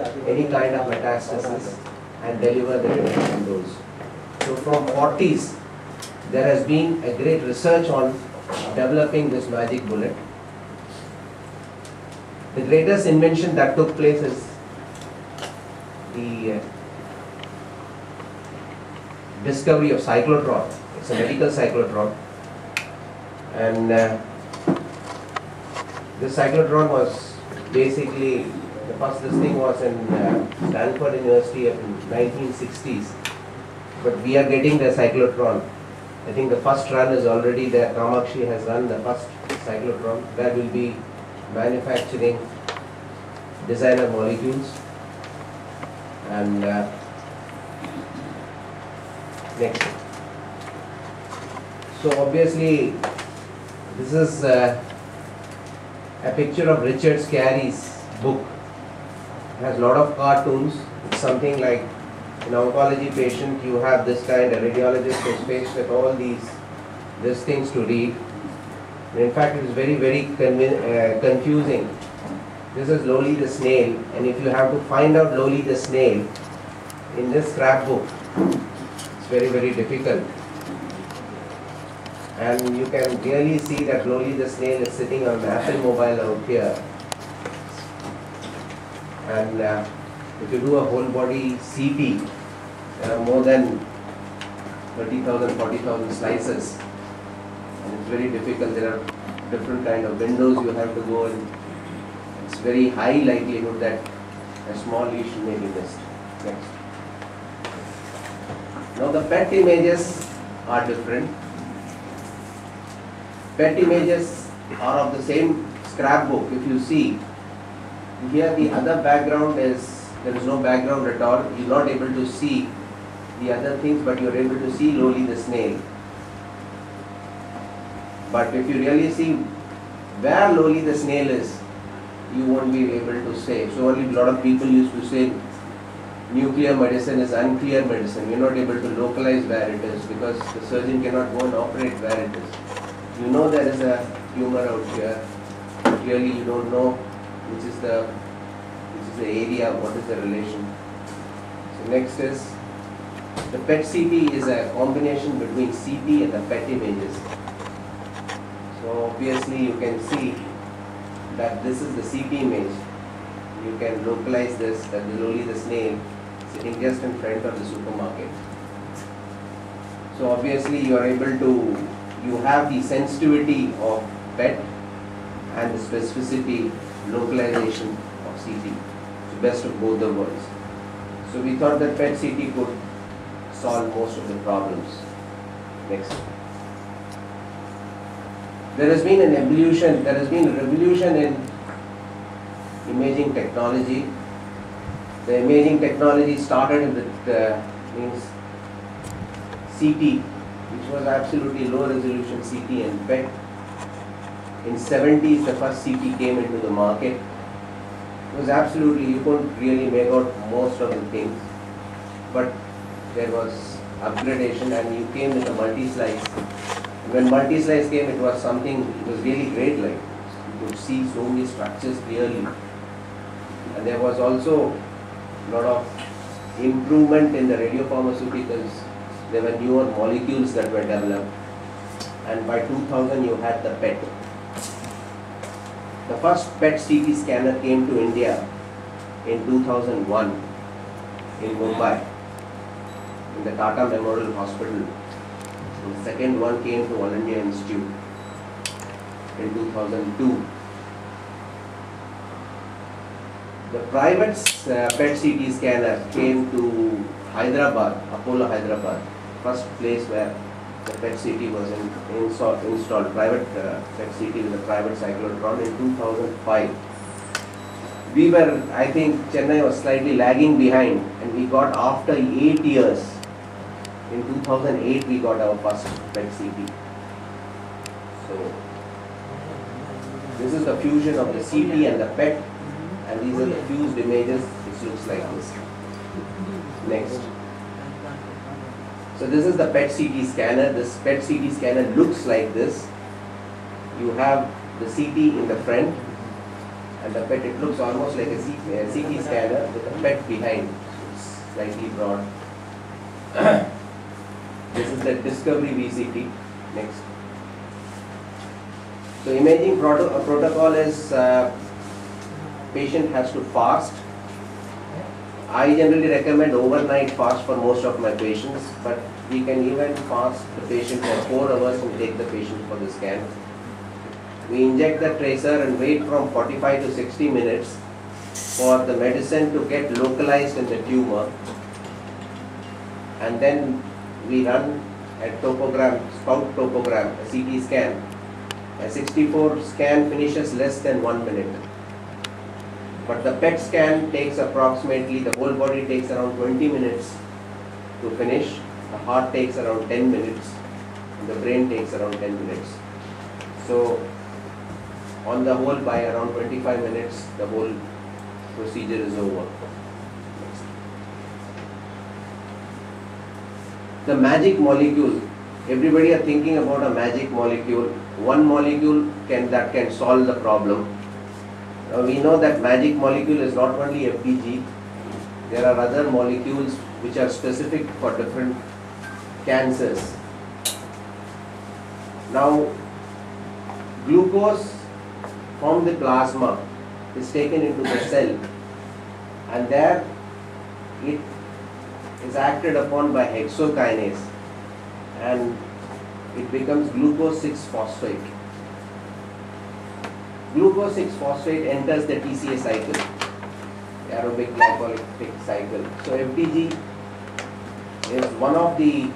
any kind of metastasis and deliver the different dose. So from 40s, there has been a great research on developing this magic bullet. The greatest invention that took place is the discovery of cyclotron. It's a medical cyclotron, and this cyclotron was basically, the first this thing was in Stanford University in 1960s, but we are getting the cyclotron. I think the first run is already there. Kamakshi has run the first cyclotron, where we'll be manufacturing designer molecules. And next. So obviously, this is a picture of Richard Scarry's book. It has a lot of cartoons. It's something like, in oncology patient, you have this kind of radiologist is faced with all these things to read. And in fact, it is very, very confusing. This is Loli the snail, and if you have to find out Loli the snail in this scrapbook, it's very, very difficult. And you can really see that Loli the snail is sitting on an Apple mobile out here. And if you do a whole body CT, there are more than 30,000, 40,000 slices, and it's very difficult. There are different kind of windows you have to go in. It's very high likelihood that a small lesion may be missed. Next. Now the PET images are different. PET images are of the same scrapbook. If you see, here the other background is, there is no background at all. You are not able to see the other things, but you are able to see Loli the snail. But if you really see where Loli the snail is, you won't be able to say. So only a lot of people used to say nuclear medicine is unclear medicine. We are not able to localize where it is because the surgeon cannot go and operate where it is. You know there is a tumor out here, but really you don't know which is the area, what is the relation. So next is, the PET CT is a combination between CT and the PET images. So obviously you can see that this is the CT image. You can localize this, that is Loli the snail sitting just in front of the supermarket. So obviously you are able to, you have the sensitivity of PET and the specificity, localization of CT. So best of both the worlds. So we thought that PET CT could solve most of the problems. Next. There has been an evolution, there has been a revolution in imaging technology. The imaging technology started with means CT, which was absolutely low resolution CT and PET. In 70s, the first CT came into the market. It was absolutely, you couldn't really make out most of the things, but there was upgradation and you came with a multi-slice. When multi-slice came, it was something, it was really great, like you could see so many structures clearly. And there was also a lot of improvement in the radiopharmaceuticals. There were newer molecules that were developed. And by 2000, you had the PET. The first PET CT scanner came to India in 2001 in Mumbai, in the Tata Memorial Hospital. The second one came to All India Institute in 2002. The private PET CT scanner came to Hyderabad, Apollo Hyderabad, first place where the PET CT was installed, private PET CT with a private cyclotron in 2005. We were, I think Chennai was slightly lagging behind, and we got after 8 years. In 2008 we got our first PET CT. So this is the fusion of the CT and the PET, and these are the fused images. This looks like this. Next. So this is the PET CT scanner. This PET CT scanner looks like this. You have the CT in the front, And the PET, it looks almost like a CT scanner with a PET behind. It's slightly broad. This is the Discovery VCT. Next. So imaging protocol is patient has to fast. I generally recommend overnight fast for most of my patients, but we can even fast the patient for 4 hours and take the patient for the scan. We inject the tracer and wait from 45 to 60 minutes for the medicine to get localized in the tumor, and then we run a topogram, spout topogram, a CT scan. A 64 scan finishes less than 1 minute. But the PET scan takes approximately, the whole body takes around 20 minutes to finish. The heart takes around 10 minutes. And the brain takes around 10 minutes. So, on the whole, by around 25 minutes, the whole procedure is over. Next. The magic molecule. Everybody are thinking about a magic molecule. One molecule that can solve the problem. Now we know that magic molecule is not only FDG. There are other molecules which are specific for different cancers. Now, glucose from the plasma is taken into the cell, and there it is acted upon by hexokinase, and it becomes glucose 6-phosphate. Glucose 6-phosphate enters the TCA cycle, the aerobic glycolytic cycle. So FDG is one of the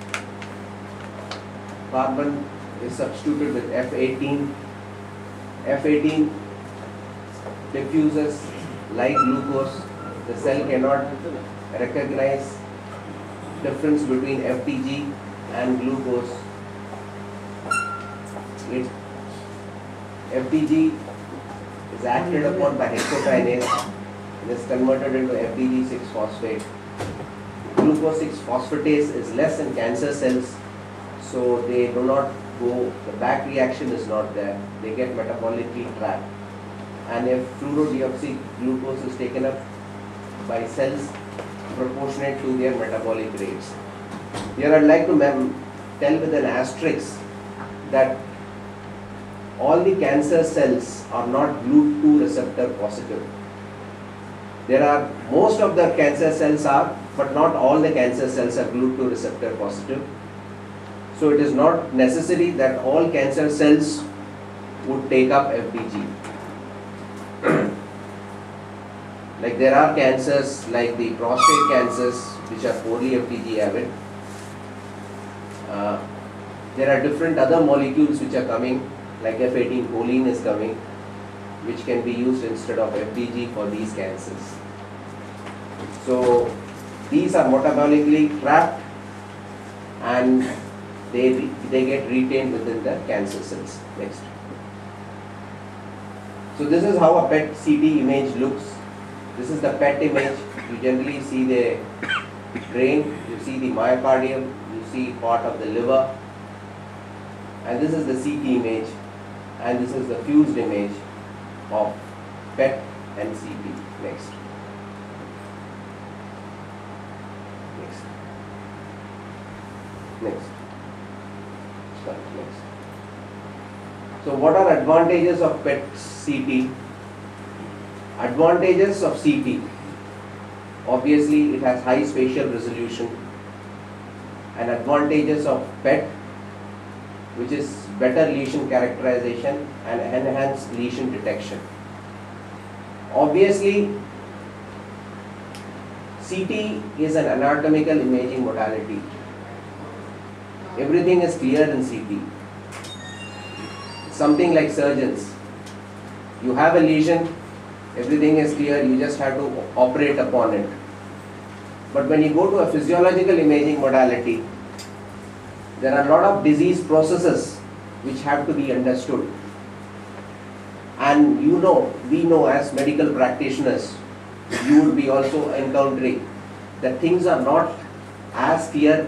carbon is substituted with F18. F18 diffuses like glucose. The cell cannot recognize difference between FDG and glucose. FDG is acted upon by hexokinase and is converted into FDG 6-phosphate. Glucose 6-phosphatase is less in cancer cells, so they do not go, the back reaction is not there, they get metabolically trapped. And if fluorodeoxyglucose is taken up by cells proportionate to their metabolic rates. Here I'd like to tell with an asterisk that all the cancer cells are not GLUT2 receptor positive. There are, most of the cancer cells are, but not all the cancer cells are GLUT2 receptor positive. So it is not necessary that all cancer cells would take up FDG. Like there are cancers like the prostate cancers which are poorly FDG avid. There are different other molecules which are coming, like F18 choline is coming, which can be used instead of FDG for these cancers. So these are metabolically trapped and they get retained within the cancer cells. Next. So this is how a PET CT image looks. This is the PET image. You generally see the brain, you see the myocardium, you see part of the liver, and this is the CT image, and this is the fused image of PET and CT. Next. Next. Next. Start. Next. So what are advantages of PET CT? Advantages of CT. Obviously, it has high spatial resolution. And advantages of PET, which is better lesion characterization and enhanced lesion detection. Obviously, CT is an anatomical imaging modality. Everything is clear in CT. Something like surgeons. You have a lesion, everything is clear, you just have to operate upon it. But when you go to a physiological imaging modality, there are a lot of disease processes which have to be understood. And you know, we know as medical practitioners, you would be also encountering that things are not as clear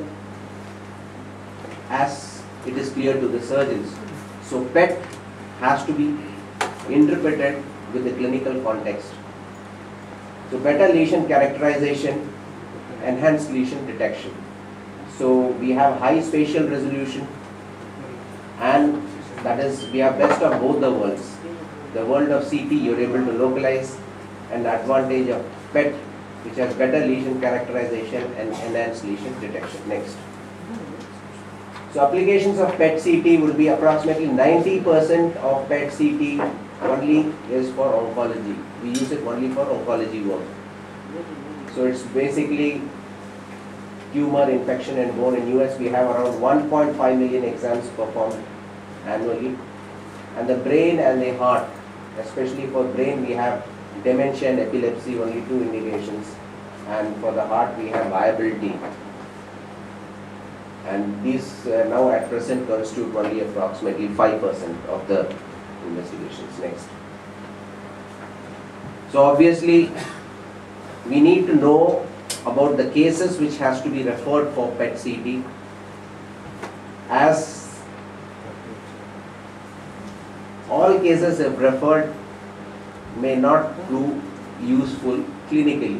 as it is clear to the surgeons. So PET has to be interpreted with the clinical context. So better lesion characterization, enhanced lesion detection. So we have high spatial resolution, and that is, we have best of both the worlds. The world of CT, you're able to localize, and the advantage of PET, which has better lesion characterization and enhanced lesion detection. Next. So applications of PET CT will be approximately 90% of PET CT only is for oncology. We use it only for oncology work. So it's basically tumor, infection and bone. In US we have around 1.5 million exams performed annually. And the brain and the heart, especially for brain we have dementia and epilepsy, only 2 indications. And for the heart we have viability. And these now at present constitute only approximately 5% of the investigations. Next. So obviously we need to know about the cases which has to be referred for PET CT, as all cases if referred may not prove useful clinically.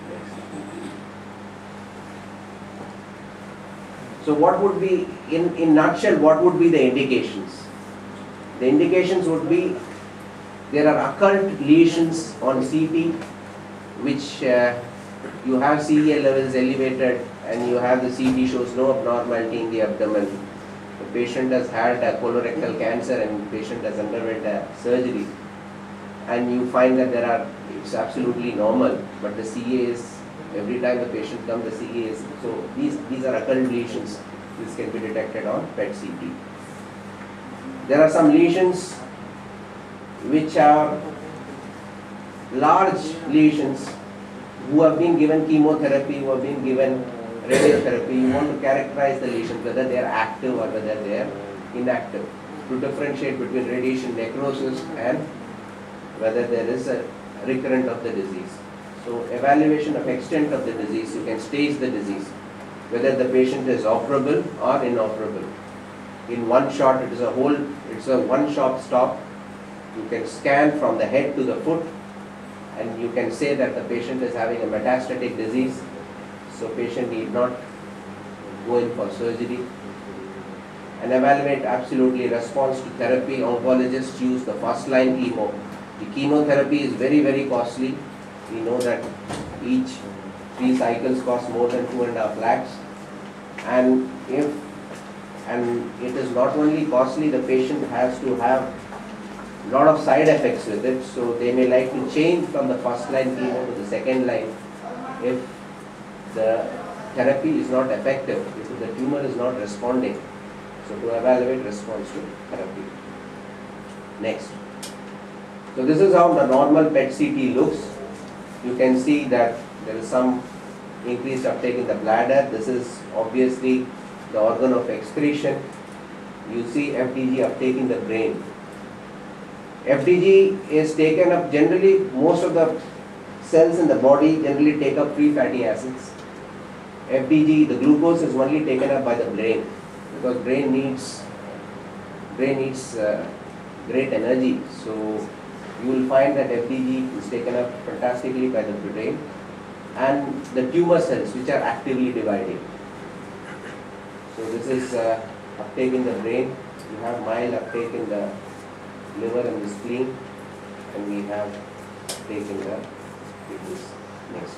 So what would be, in nutshell, what would be the indications? The indications would be, there are occult lesions on CT which you have CEA levels elevated and you have the CT shows no abnormality in the abdomen. The patient has had a colorectal cancer and the patient has underwent a surgery, and you find that it's absolutely normal, but the CEA is, every time the patient comes, the CEA is, so these are occult lesions. This can be detected on PET CT. There are some lesions which are large lesions who have been given chemotherapy, who have been given radiotherapy. You want to characterize the lesions, whether they are active or whether they are inactive, to differentiate between radiation necrosis and whether there is a recurrent of the disease. So evaluation of extent of the disease, you can stage the disease, whether the patient is operable or inoperable. In one shot, it's a one-shot stop. You can scan from the head to the foot, and you can say that the patient is having a metastatic disease, so patient need not go in for surgery. And evaluate absolutely response to therapy. Oncologists use the first-line chemo. The chemotherapy is very, very costly. We know that each 3 cycles cost more than 2.5 lakhs. And it is not only costly, the patient has to have a lot of side effects with it. So they may like to change from the first line chemo to the second line if the therapy is not effective, if the tumor is not responding. So to evaluate response to therapy. Next. So this is how the normal PET CT looks. You can see that there is some increased uptake in the bladder. This is obviously the organ of excretion. You see FDG uptake in the brain. FDG is taken up generally, most of the cells in the body generally take up free fatty acids. FDG, the glucose is only taken up by the brain, because brain needs great energy. So you will find that FDG is taken up fantastically by the brain, and the tumor cells which are actively dividing. So this is uptake in the brain. You have mild uptake in the liver and the spleen, and we have uptake in the kidneys. Next.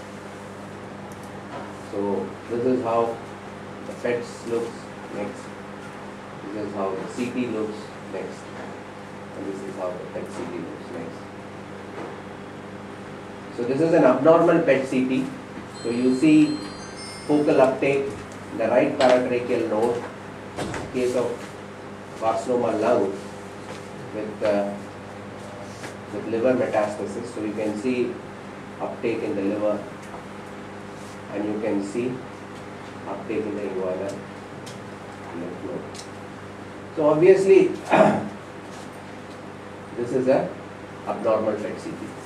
So this is how the PETs looks. Next. This is how the CT looks. Next. And this is how the PET CT looks. Next. So this is an abnormal PET CT. So you see focal uptake in the right paratracheal node, case of carcinoma lung with liver metastasis. So you can see uptake in the liver, and you can see uptake in the inguinal lymph node. So obviously this is a abnormal PET CT.